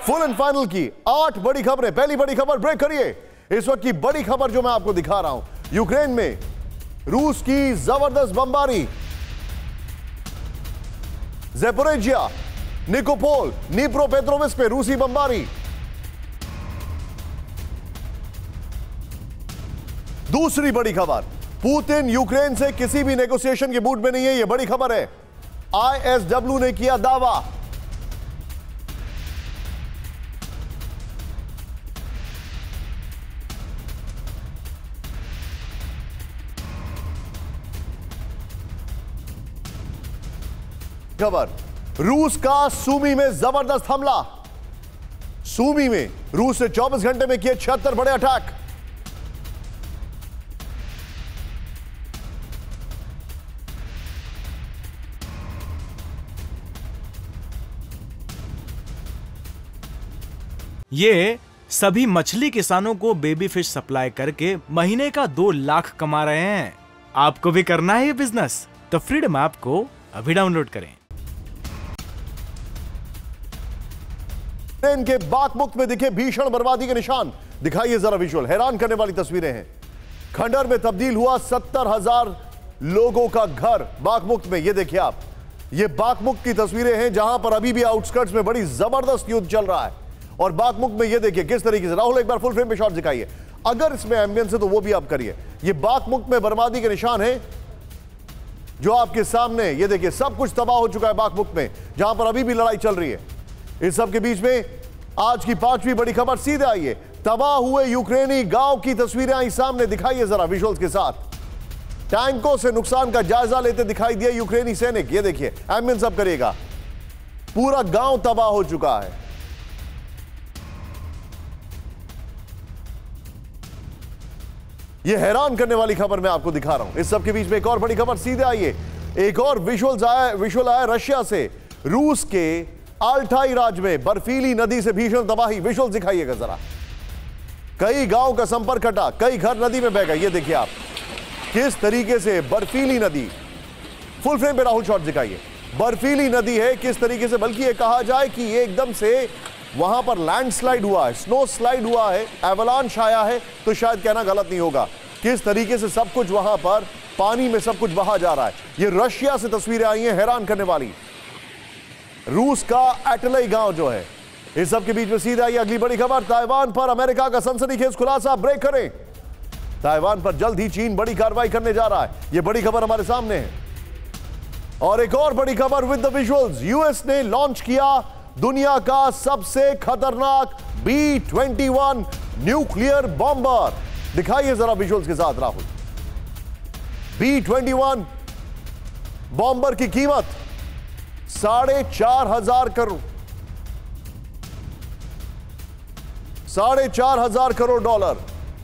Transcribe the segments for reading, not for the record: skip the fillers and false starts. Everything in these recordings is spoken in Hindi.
फुल एंड फाइनल की 8 बड़ी खबरें। पहली बड़ी खबर ब्रेक करिए। इस वक्त की बड़ी खबर जो मैं आपको दिखा रहा हूं, यूक्रेन में रूस की जबरदस्त बमबारी। ज़ैपोरिज़िया, निकोपोल, नीप्रोपेट्रोविस्क पे रूसी बमबारी। दूसरी बड़ी खबर, पुतिन यूक्रेन से किसी भी नेगोशिएशन के मूड में नहीं है। यह बड़ी खबर है। आईएसडब्ल्यू ने किया दावा। खबर, रूस का सूमी में जबरदस्त हमला। सूमी में रूस ने 24 घंटे में किए 76 बड़े अटैक। ये सभी मछली किसानों को बेबी फिश सप्लाई करके महीने का 2 लाख कमा रहे हैं। आपको भी करना है ये बिजनेस? तो फ्रीडम ऐप को अभी डाउनलोड करें। यूक्रेन के बाखमुख में दिखे भीषण बर्बादी के निशान। दिखाइए जरा विजुअल, हैरान करने वाली तस्वीरें हैं। खंडर में तब्दील हुआ 70,000 लोगों का घर बाखमुख में। ये देखिए आप, ये बाखमुख की तस्वीरें हैं जहां पर अभी भी आउटस्कर्ट्स में बड़ी जबरदस्त युद्ध चल रहा है। और बाखमुख में ये देखिए किस तरीके से। राहुल एक बार फुल फ्रेम पे शॉट दिखाइए, अगर इसमें एम्बियंस है तो वो भी आप करिए। ये बाखमुख में बर्बादी के निशान है जो आपके सामने। ये देखिए सब कुछ तबाह हो चुका है बाखमुख में, जहां पर अभी भी लड़ाई चल रही है। इस सब के बीच में आज की 5वीं बड़ी खबर सीधे आई है। तबाह हुए यूक्रेनी गांव की तस्वीरें आई सामने। दिखाइए जरा विजुअल्स के साथ। टैंकों से नुकसान का जायजा लेते दिखाई दिए यूक्रेनी सैनिक। ये देखिए एम्बियंस अब करिएगा। पूरा गांव तबाह हो चुका है। यह हैरान करने वाली खबर मैं आपको दिखा रहा हूं। इस सब के बीच में एक और बड़ी खबर सीधे आई है। एक और विजुअल आया रशिया से। रूस के अल्टाई राज्य में बर्फीली नदी से भीषण तबाही। विजुअल दिखाइएगा जरा। कई गांव का संपर्क कटा, कई घर नदी में बह गए। ये देखिए आप किस तरीके से बर्फीली नदी। फुल फ्रेम पे राहुल शॉट दिखाइए। बर्फीली नदी है किस तरीके से, बल्कि ये कहा जाए कि ये एकदम से वहां पर लैंडस्लाइड हुआ है, स्नो स्लाइड हुआ है, एवलांच आया है, तो शायद कहना गलत नहीं होगा। किस तरीके से सब कुछ वहां पर पानी में सब कुछ बहा जा रहा है। ये रशिया से तस्वीरें आई हैं हैरान करने वाली। रूस का एटलई गांव जो है। इस सब के बीच में सीधा आई अगली बड़ी खबर। ताइवान पर अमेरिका का सनसनीखेज खुलासा। ब्रेक करें। ताइवान पर जल्द ही चीन बड़ी कार्रवाई करने जा रहा है। यह बड़ी खबर हमारे सामने है। और एक और बड़ी खबर विद द विजुअल्स। यूएस ने लॉन्च किया दुनिया का सबसे खतरनाक B-21 न्यूक्लियर बॉम्बर। दिखाइए जरा विजुअल्स के साथ राहुल। B-21 बॉम्बर की कीमत 4,500 करोड़, 4,500 करोड़ डॉलर।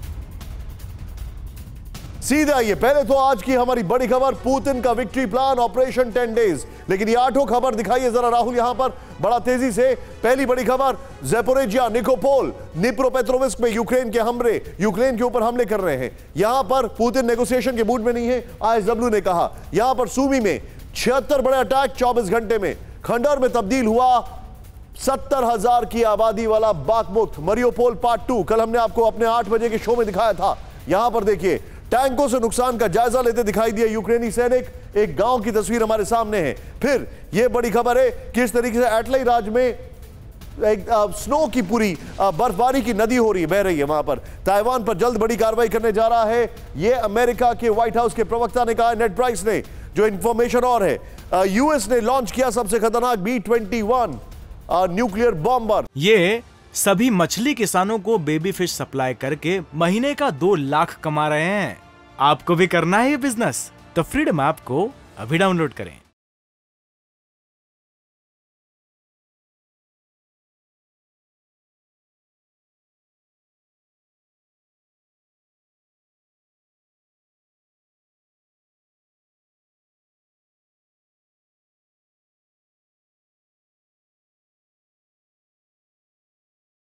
सीधे आइए, पहले तो आज की हमारी बड़ी खबर, पुतिन का विक्ट्री प्लान ऑपरेशन 10 डेज। लेकिन ये 8 खबर दिखाइए जरा राहुल यहां पर बड़ा तेजी से। पहली बड़ी खबर, ज़ैपोरिज़िया, निकोपोल, नीप्रोपेट्रोविस्क में यूक्रेन के ऊपर हमले कर रहे हैं। यहां पर पुतिन नेगोशिएशन के मूड में नहीं है, आईएसडब्ल्यू ने कहा। यहां पर सूमी में 76 बड़े अटैक 24 घंटे में। खंडर में तब्दील हुआ 70,000 की आबादी वाला बाखमुख। मरियोपोल पार्ट 2 कल हमने आपको अपने 8 बजे के शो में दिखाया था। यहां पर देखिए टैंकों से नुकसान का जायजा लेते दिखाई दिए यूक्रेनी सैनिक। एक गांव की तस्वीर हमारे सामने है। फिर यह बड़ी खबर है किस तरीके से एटलई राज्य में एक स्नो की पूरी बर्फबारी की नदी हो रही है, बह रही है वहां पर। ताइवान पर जल्द बड़ी कार्रवाई करने जा रहा है, यह अमेरिका के व्हाइट हाउस के प्रवक्ता ने कहा, नेड प्राइस ने। जो इंफॉर्मेशन और है, यूएस ने लॉन्च किया सबसे खतरनाक B-21 न्यूक्लियर बॉम्बर। ये सभी मछली किसानों को बेबी फिश सप्लाई करके महीने का 2 लाख कमा रहे हैं। आपको भी करना है ये बिजनेस? तो फ्रीडम ऐप को अभी डाउनलोड करें।